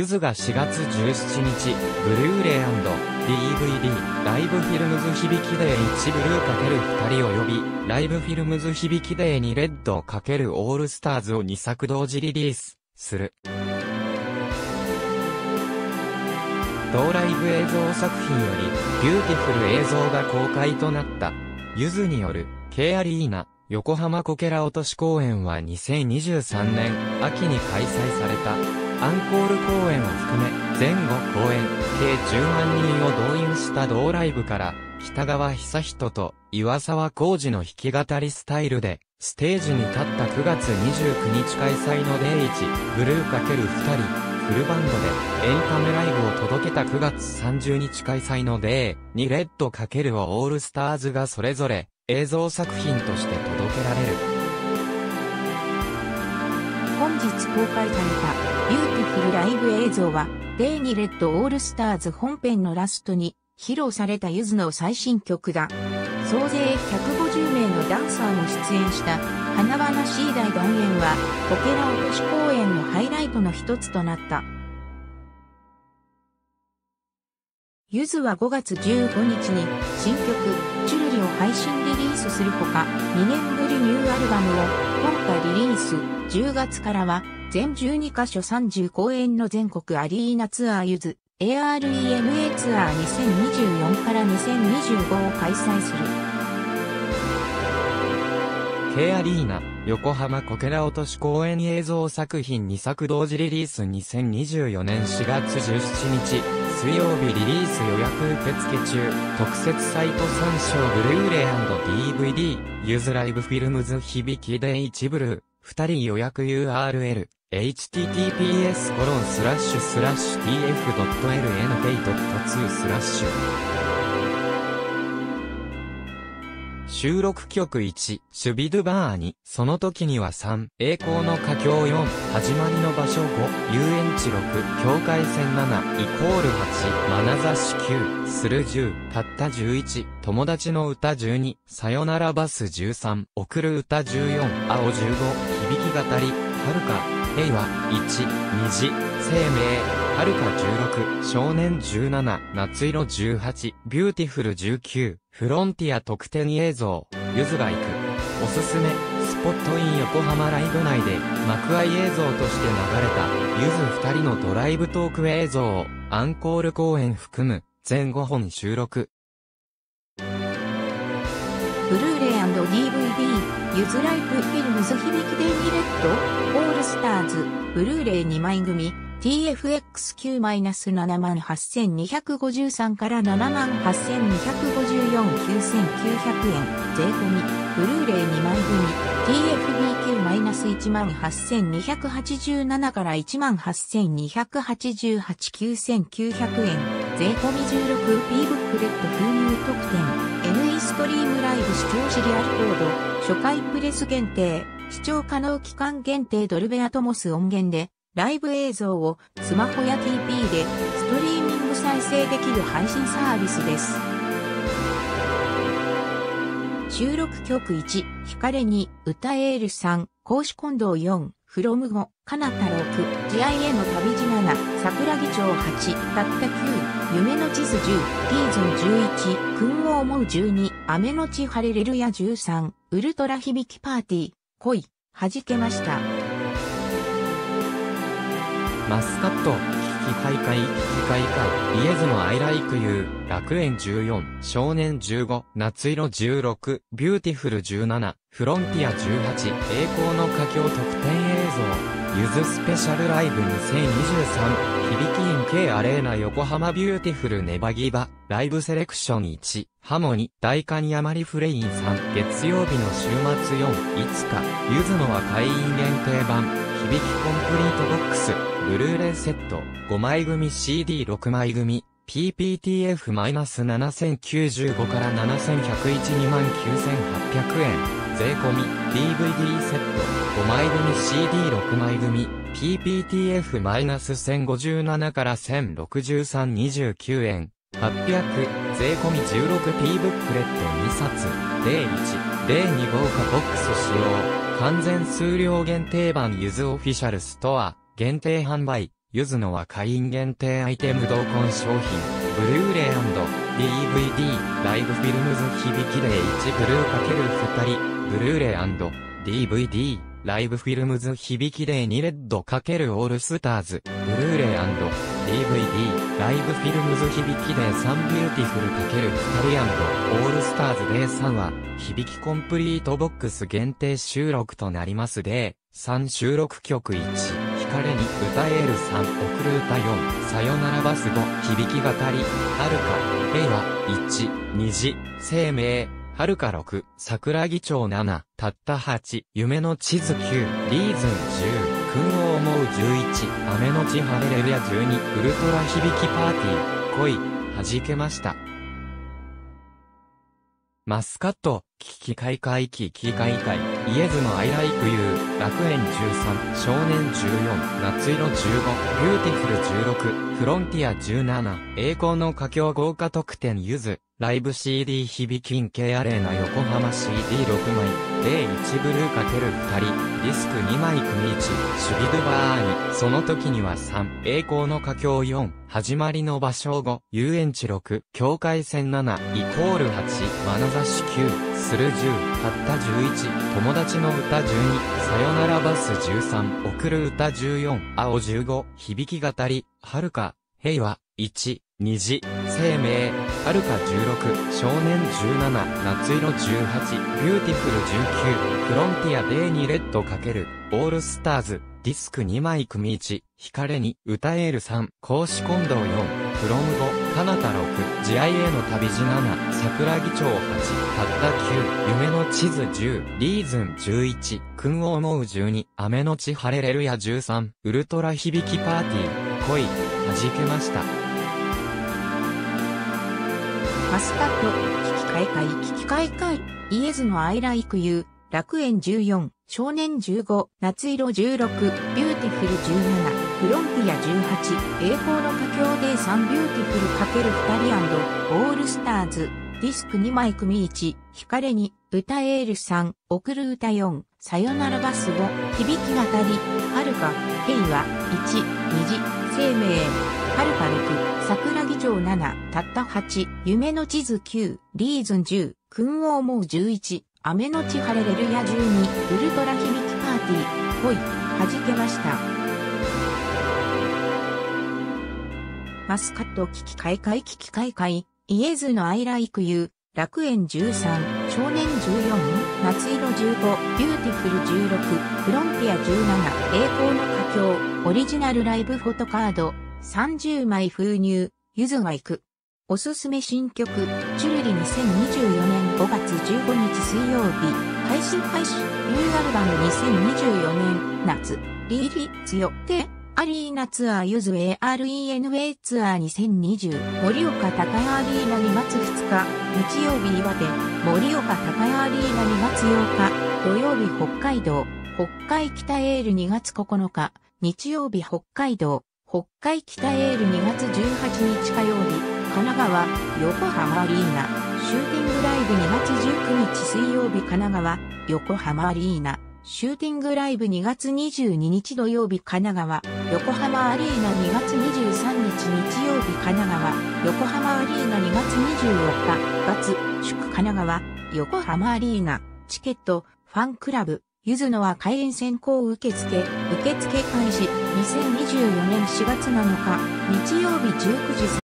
ゆずが4月17日、ブルーレイ&DVD、ライブフィルムズ響きデー1ブルー×2人及び、ライブフィルムズ響きデー2レッド×オールスターズを2作同時リリース、する。同ライブ映像作品より、ビューティフル映像が公開となった。ゆずによる、Kアリーナ、横浜こけら落とし公演は2023年、秋に開催された。アンコール公演を含め、前後公演、計10万人を動員した同ライブから、北川久人と岩沢浩二の弾き語りスタイルで、ステージに立った9月29日開催の D1、ブルー×2人、フルバンドでエンタメライブを届けた9月30日開催の D2 レッド×オールスターズがそれぞれ映像作品として届けられる。 本日公開されたビューティフルライブ映像は D2 レッドオールスターズ本編のラストに披露されたゆずの最新曲だ。総勢150名のダンサーも出演した華々しい大団円はこけら落とし公演のハイライトの一つとなった。ゆずは5月15日に新曲チュルリを配信リリースするほか2年ぶりニューアルバムを今回リリース。10月からは全12カ所30公演の全国アリーナツアーゆずARENA ツアー2024から2025を開催する。 Kアリーナ、横浜こけら落とし公演映像作品2作同時リリース2024年4月17日、水曜日リリース予約受付中、特設サイト参照ブルーレイ&DVD、ゆずライブフィルムズ響きデイ1ブルー、2人予約 URL、https://tf.lnk.2/ 収録曲1、シュビドゥバー2、その時には3、栄光の佳境4、始まりの場所5、遊園地6、境界線7、イコール8、眼差し9、する10、たった11、友達の歌12、さよならバス13、送る歌14、青15、響き語り、はるか、平和1、虹、生命、はるか16、少年17、夏色18、ビューティフル19、フロンティア特典映像、ゆずが行く。おすすめ、スポットイン横浜ライブ内で、幕間映像として流れた、ゆず2人のドライブトーク映像を、アンコール公演含む、全5本収録。 ブルーレイ&DVD、ゆずライブフィルムズ響きデイ2レッド、オールスターズ、ブルーレイ2枚組、TFX9-78253 から78254,9,900円、税込み、ブルーレイ2枚組、TFB9-18287 から18288,9,900円、税込み 16B ブックレット封入特典、NE ストリームライブ視聴シリアルコード、初回プレス限定、視聴可能期間限定ドルベアトモス音源で、ライブ映像をスマホや TP でストリーミング再生できる配信サービスです。収録曲1、ヒカレ2、歌エール3、公私混同4、フロム5、カナタ6、ジアイへの旅路7、桜木町8、たった9、夢の地図10、ティーゾン11、君を思う12、雨のち晴れレルヤ13、ウルトラ響きパーティー、恋、弾けました。 マスカット、キキカイカイ、キキカイカイ、イエズのアイライクユー、楽園14、少年15、夏色16、ビューティフル17、フロンティア18、栄光の佳境特典映像、ゆずスペシャルライブ2023、響きイン K アレーナ横浜ビューティフルネバギバ、ライブセレクション1、ハモニ、大カニヤマリフレイン3、月曜日の週末4、いつか、ゆずのは会員限定版、響きコンプリートボックス、ブルーレイセット、5枚組 CD6 枚組、PPTF-7095 から7101 29,800円、税込み、DVD セット、5枚組 CD6 枚組、PPTF-1057 から1063 29円、800、税込み 16P ブックレット2冊、01、02豪華ボックス使用、完全数量限定版ゆずオフィシャルストア、限定販売、 ゆずのは会員限定アイテム同梱商品、ブルーレイ&DVD、ライブフィルムズ響きで1ブルー×2人、ブルーレイ&DVD、ライブフィルムズ響きで2レッド×オールスターズ、ブルーレイ&DVD、ライブフィルムズ響きで3ビューティフル×2人&オールスターズで3は、響きコンプリートボックス限定収録となりますで、3収録曲1、光に歌える3、送る歌4、さよならバス5、響き語り、はるか、平和1、虹、生命、はるか6、桜木町7、たった8、夢の地図9、リーズン10、君を思う11、雨のち晴れレルヤ12、ウルトラ響きパーティー、恋、弾けました。マスカット、キキカイカイキキカイカイ、イエズのアイライクユー、楽園13、少年14、夏色15、ビューティフル16、フロンティア17、栄光の佳境豪華特典ユズ、ライブ CD 響きん系アレーナ横浜 CD6 枚、01ブルー×2人、ディスク2枚組1、シュビドゥバーニ、その時には3、栄光の佳境4、始まりの場所5、遊園地6、境界線7、イコール8、眼差し9、スル10、たった11、友達の歌12、さよならバス13、送る歌14、青15、響き語り、はるか、平和、1、虹、生命、はるか16、少年17、夏色18、ビューティフル19、フロンティアで2レッド×オールスターズ、ディスク2枚組1、光に、歌える3、公私混同4、フロム5、かなた6、ジアイへの旅路7、桜木町8、たった9、夢の地図10、リーズン11、君を思う12、雨のち晴れレルヤ13、ウルトラ響きパーティー、恋、弾けました。 マスカット、キキカイカイキキカイカイ、イエズのアイライクユー、楽園14、少年15、夏色16、ビューティフル17、フロンティア18、栄光の佳境で3ビューティフル×2人&オールスターズ、ディスク2枚組1、光に、歌える3、送る歌4、さよならバス5、響き語り、はるか、平和、1、虹、生命、はるか6、桜木町7、たった8、夢の地図9、リーズン10、君を思う11、雨のち晴れレルヤ12、ウルトラ響きパーティー、恋、弾けました。マスカットキキカイカイキキカイカイ、イエズのアイライクユー、楽園13、少年14、夏色15、ビューティフル16、フロンティア17、栄光の佳境、オリジナルライブフォトカード、30枚封入、ゆずが行く。おすすめ新曲、チュルリ2024年5月15日水曜日、配信開始、ニューアルバム2024年夏、リリース予定、アリーナツアーゆず ARENA ツアー2020、盛岡高谷アリーナ2月2日、日曜日岩手、盛岡高谷アリーナ2月8日、土曜日北海道、北海北エール2月9日、日曜日北海道、北海北エール2月18日火曜日、神奈川、横浜アリーナ、シューティングライブ2月19日水曜日神奈川、横浜アリーナ、シューティングライブ2月22日土曜日神奈川、横浜アリーナ2月23日日曜日神奈川、横浜アリーナ2月24日、月、祝神奈川、横浜アリーナ、チケット、ファンクラブ、ゆずのは開演先行受付開始、2024年4月7日、日曜日19時